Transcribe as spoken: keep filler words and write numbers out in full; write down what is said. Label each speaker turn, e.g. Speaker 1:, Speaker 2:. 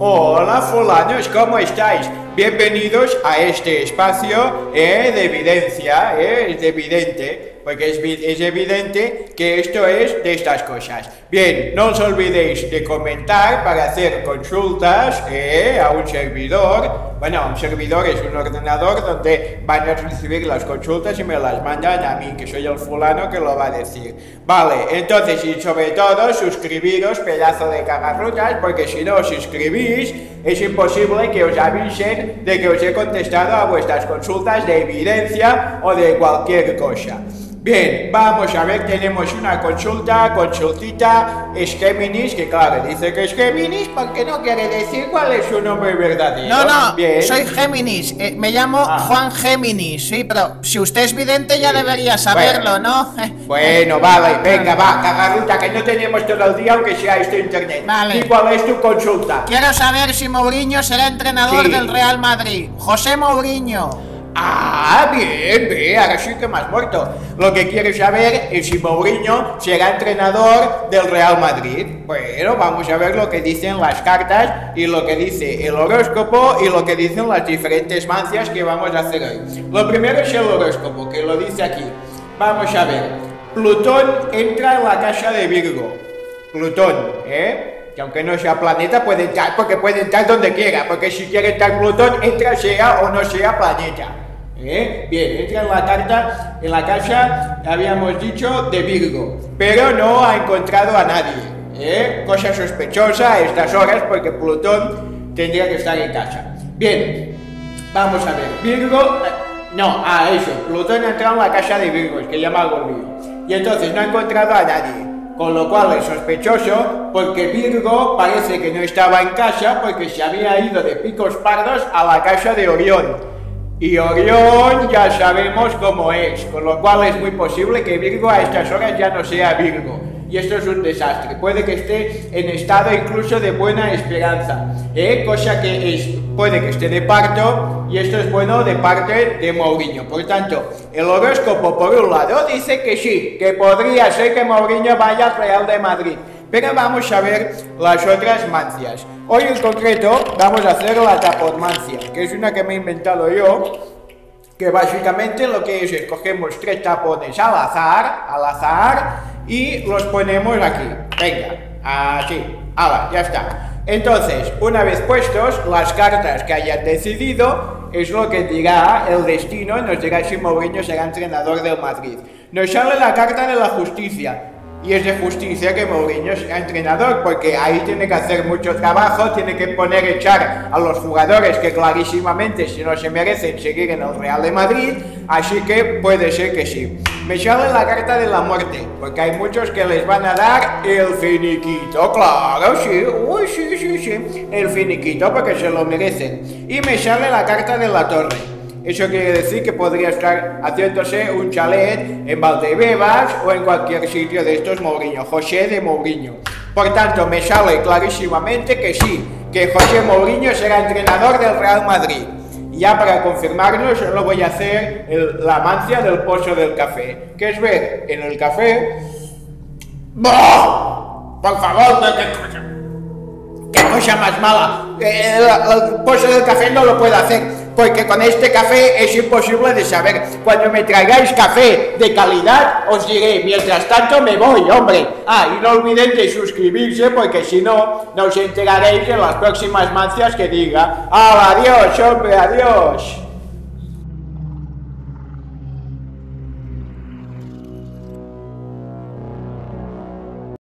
Speaker 1: Hola fulanos, ¿cómo estáis? Bienvenidos a este espacio eh, de evidencia, eh, es evidente, porque es, es evidente que esto es de estas cosas. Bien, no os olvidéis de comentar para hacer consultas eh, a un servidor. Bueno, un servidor es un ordenador donde van a recibir las consultas y me las mandan a mí, que soy el fulano que lo va a decir. Vale, entonces y sobre todo suscribiros, pedazo de cagarrutas, porque si no os suscribís es imposible que os avisen de que os he contestado a vuestras consultas de evidencia o de cualquier cosa. Bien, vamos a ver, tenemos una consulta, consultita, es Géminis, que claro, dice que es Géminis porque no quiere decir cuál es su nombre verdadero.
Speaker 2: No, no,
Speaker 1: bien.
Speaker 2: Soy Géminis, eh, me llamo
Speaker 1: ah.
Speaker 2: Juan Géminis, sí, pero si usted es vidente ya sí. debería saberlo,
Speaker 1: bueno.
Speaker 2: ¿no?
Speaker 1: Bueno, vale, venga, va, cagarruta, que no tenemos todo el día aunque sea esto internet.
Speaker 2: Vale.
Speaker 1: ¿Y cuál es tu consulta?
Speaker 2: Quiero saber si Mourinho será entrenador
Speaker 1: sí.
Speaker 2: del Real Madrid. José Mourinho.
Speaker 1: Ah, bien, bien, ahora sí que me has muerto. Lo que quiero saber es si Mourinho será entrenador del Real Madrid. Bueno, vamos a ver lo que dicen las cartas y lo que dice el horóscopo y lo que dicen las diferentes mancias que vamos a hacer hoy. Lo primero es el horóscopo, que lo dice aquí. Vamos a ver. Plutón entra en la casa de Virgo. Plutón, ¿eh? Que aunque no sea planeta puede entrar, porque puede entrar donde quiera, porque si quiere entrar Plutón, entra sea o no sea planeta. ¿Eh? Bien, entra en la carta, en la casa, habíamos dicho, de Virgo, pero no ha encontrado a nadie. ¿Eh? Cosa sospechosa a estas horas, porque Plutón tendría que estar en casa. Bien, vamos a ver, Virgo, no, ah, eso, Plutón ha entrado en la casa de Virgo, es que llama algo mío, y entonces no ha encontrado a nadie. Con lo cual es sospechoso porque Virgo parece que no estaba en casa porque se había ido de picos pardos a la casa de Orión. Y Orión ya sabemos cómo es, con lo cual es muy posible que Virgo a estas horas ya no sea Virgo. Y esto es un desastre, puede que esté en estado incluso de buena esperanza, ¿eh? Cosa que es, puede que esté de parto, y esto es bueno de parte de Mourinho. Por tanto, el horóscopo por un lado dice que sí, que podría ser que Mourinho vaya al Real de Madrid, pero vamos a ver las otras mancias. Hoy en concreto vamos a hacer la taponmancia, que es una que me he inventado yo, que básicamente lo que es es cogemos tres tapones al azar, al azar, y los ponemos aquí, venga, así, ala, ya está. Entonces, una vez puestos, las cartas que hayan decidido es lo que dirá el destino, nos dirá si Mourinho será entrenador del Madrid. Nos sale la carta de la justicia, y es de justicia que Mourinho sea entrenador, porque ahí tiene que hacer mucho trabajo, tiene que poner, echar a los jugadores que clarísimamente si no se merecen seguir en el Real de Madrid, así que puede ser que sí. Me sale la carta de la muerte, porque hay muchos que les van a dar el finiquito, claro, sí, uy, sí, sí, sí, el finiquito porque se lo merecen. Y me sale la carta de la torre. Eso quiere decir que podría estar haciéndose un chalet en Valdebebas o en cualquier sitio de estos Mourinho, José de Mourinho. Por tanto, me sale clarísimamente que sí, que José Mourinho será entrenador del Real Madrid. Y ya para confirmarlo, solo voy a hacer el, la mancia del pozo del café, que es ver en el café... ¡Boh! Por favor, qué cosa, qué cosa más mala. Eh, el, el pozo del café no lo puedo hacer, porque con este café es imposible de saber. Cuando me traigáis café de calidad, os diré. Mientras tanto me voy, hombre. Ah, y no olviden de suscribirse, porque si no, no os enteraréis de las próximas mancias que diga. ¡Ah, adiós, hombre, adiós!